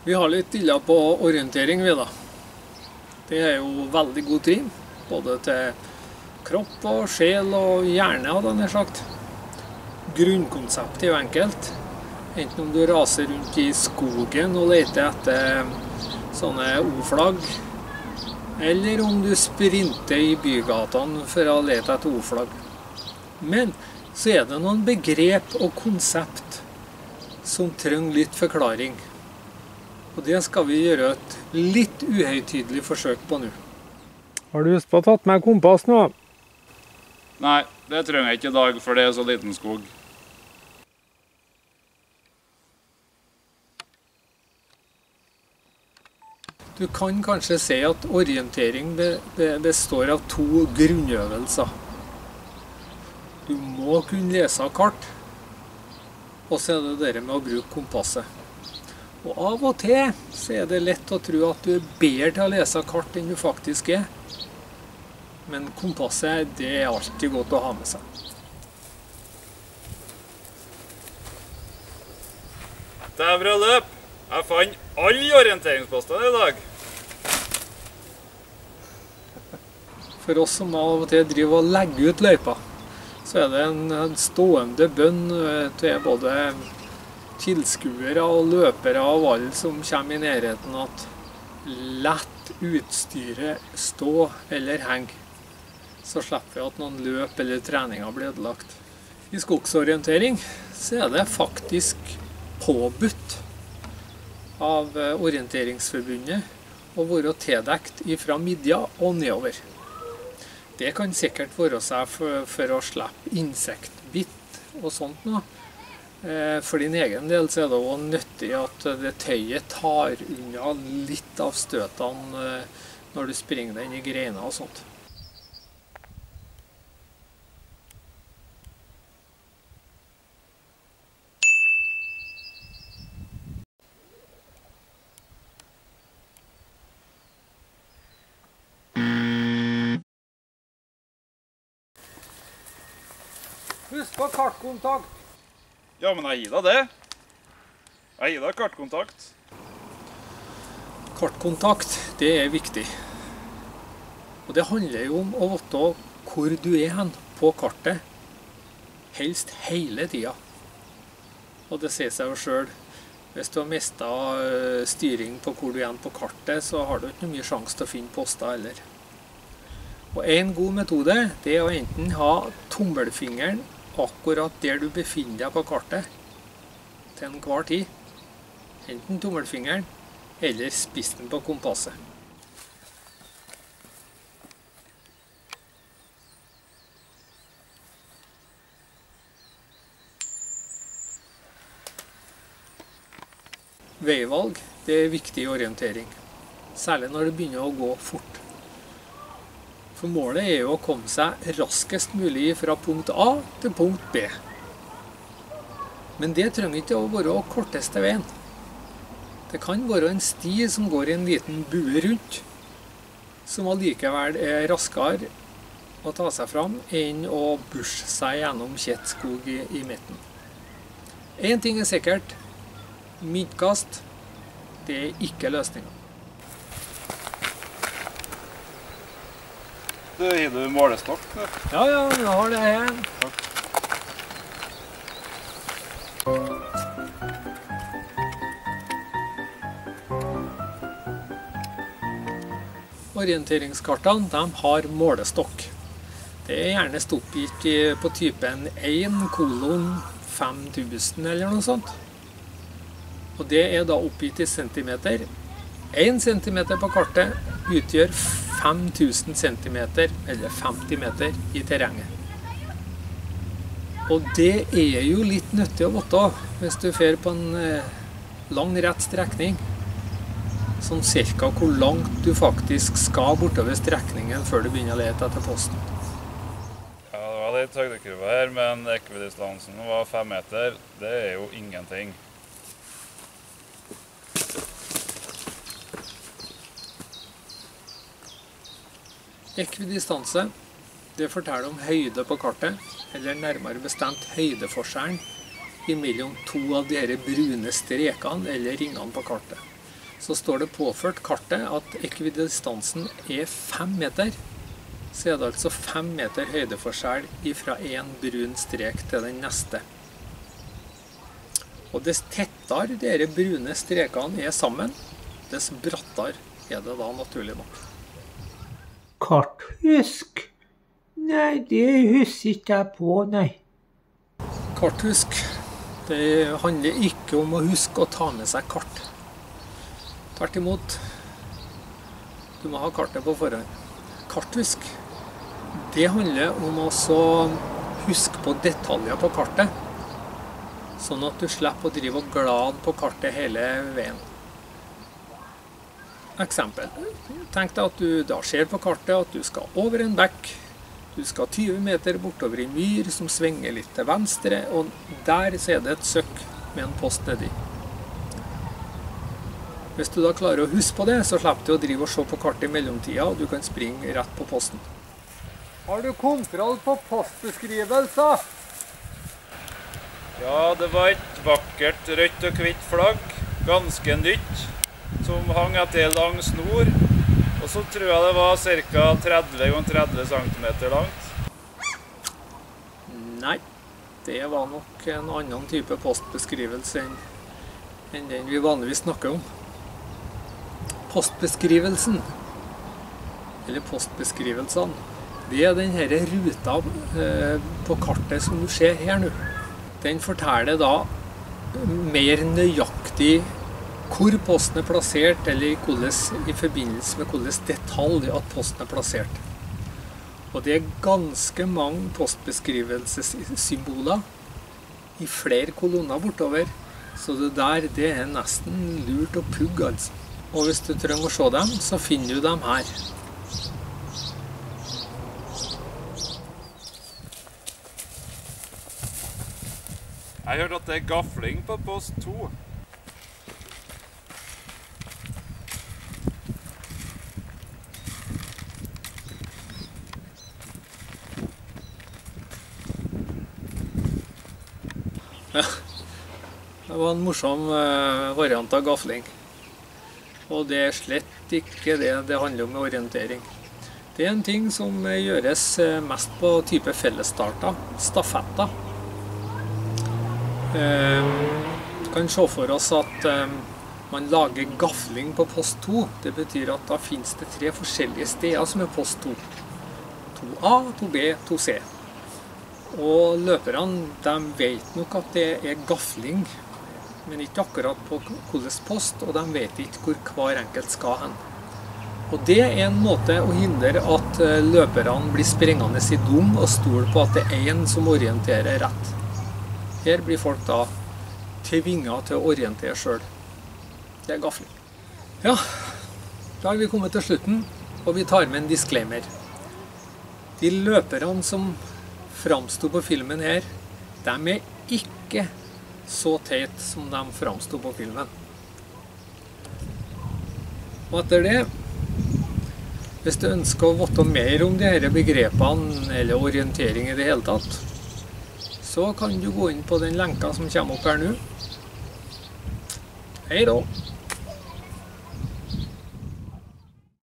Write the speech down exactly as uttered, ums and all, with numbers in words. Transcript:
Vi har litt dilla på orientering, vi da. Det er jo veldig god trim, både til kropp og sjel og hjerne, hadde jeg nær sagt. Grunnkonseptet er jo enkelt. Enten om du raser rundt i skogen og leter etter sånne O-flagg, eller om du sprinter i bygatene for å lete etter O-flagg. Men så er det noen begrep og konsept som trenger litt forklaring. Og det skal vi gjøre et litt uhøytidelig forsøk på nå. Har du lyst på å tatt med kompass nå? Nei, det trenger jeg ikke i dag, for det er så liten skog. Du kan kanskje si at orientering består av to grunnøvelser. Du må kunne lese kart, og så er det det med å bruke kompasset. Og av og til så er det lett å tro at du er bedre til å lese kart enn du faktisk er. Men kompasset, det er alltid godt å ha med seg. Det er bra løp! Jeg fant alle orienteringspostene i dag. For oss som av og til driver og legger ut løypa, så er det en stående bønn til både tilskuere og løpere og alle som kommer i nærheten at lett utstyret stå eller henge, så slipper vi at noen løp eller treninger blir ødelagt. I skogsorientering så er det faktisk påbudt av Orienteringsforbundet å være tildekt fra midja og nedover. Det kan sikkert være seg for, for å slippe insektbitt og sånt nå. For din egen del så er det også nyttig at det tøyet tar unna litt av støtene når du springer deg inn i greina og sånt. Husk på kartkontakt! Ja, men jeg gir deg det. Jeg gir deg kartkontakt. Kartkontakt, det er viktig. Og det handler jo om å vite hvor du er hen på kartet. Helst hele tida. Og det sier seg jo selv. Hvis du har mistet styring på hvor du er hen på kartet, så har du ikke noe mye sjanse til å finne poster heller. Og en god metode, det er å enten ha tommelfingeren akkurat der du befinner deg på kartet til enhver tid. Enten tommelfingeren eller spissen på kompasset. Veivalg, det er viktig i orientering. Særlig når det begynner å gå fort. For målet er jo å komme seg raskest mulig fra punkt A til punkt B. Men det trenger ikke å være korteste veien. Det kan være en sti som går i en liten bue rundt, som allikevel er raskere å ta seg fram enn å bushe seg gjennom tett skog i, i midten. En ting er sikkert, midtkast, det er ikke løsningen. Du, gir du målestokk? Ja, ja, jeg har det her. Takk. Orienteringskartene, de har målestokk. Det er gjerne oppgitt på typen én kolon fem tusen eller noe sånt. Og det er da oppgitt i centimeter. én centimeter på kartet utgjør fem tusen centimeter, eller femti meter, i terrenget. Og det er jo litt nyttig å vite hvis du fer på en lang, rett strekning. Sånn cirka hvor langt du faktisk skal bortover strekningen før du begynner å lete etter posten. Ja, det var litt høydekurve her, men ekvidistansen var fem meter. Det er jo ingenting. Ekvidistanse, det forteller om høyde på kartet, eller nærmere bestemt høydeforskjellen mellom to av disse brune strekene eller ringene på kartet. så står det påført kartet at ekvidistansen er fem meter. Så er det altså fem meter høydeforskjell fra en brun strek til den neste. Og dess tettere dere brune strekene er sammen, dess brattere er det da naturlig nok. Karthusk? Nei, det husker ikke jeg på, nei. Karthusk, det handler ikke om å huske å ta med seg kart. Tvert imot, du må ha kartet på forhånd. Karthusk, det handler om å huske på detaljer på kartet, sånn at du slipper å drive og glad på kartet hele veien. Eksempel. Tenk deg at du da ser på kartet at du skal over en bekk, du skal tyve meter bortover i myr som svinger litt til venstre, og der er det et søkk med en post nedi. Hvis du da klarer å huske på det, så slipper du å drive og se på kartet i mellomtida, og du kan springe rett på posten. Har du kontroll på postbeskrivelser? Ja, det var et vakkert rødt og hvitt flagg, ganske nytt, som hang etter en lang snor, og så tror jeg det var ca. tretti ganger tretti centimeter langt. Nei, det var nok en annen type postbeskrivelse enn, enn den vi vanligvis snakker om. Postbeskrivelsen, eller postbeskrivelsene, det er denne ruta på kartet som du ser her nå. Den forteller da mer nøyaktig hvor posten er plassert, eller hvordan, i forbindelse med hvilken detalj at posten er plassert. Og det er ganske mange postbeskrivelsessymboler i flere kolonner bortover, så det der det er nesten lurt å pugge, altså. Og hvis du trenger å se dem, så finner du dem her. Jeg hørte at det er gafling på post to. Ja, det var en morsom variant av gafling. Og det er slett ikke det det handler om med orientering. Det er en ting som gjøres mest på type fellesstarter, stafetter. Vi kan se for oss at man lager gafling på post to. Det betyr at da finnes det tre forskjellige steder som er post to. to A, to B, to C. Og løperne, de vet nok at det er gafling, men ikke akkurat på hvilken post, og de vet ikke hvor hver enkelt skal hen. Og det er en måte å hindre at løperne blir sprengende i dum og stole på at det er en som orienterer rett. Her blir folk da tvinget til å orientere selv. Det er gafling. Ja, da har vi kommet til slutten, og vi tar med en disclaimer. De løperne som framstod på filmen her, de er ikke så teit som de framstod på filmen. Og etter det, hvis du ønsker å vite mer om disse begrepene eller orientering i det hele tatt, så kan du gå inn på den lenka som kommer opp her nå. Hei da!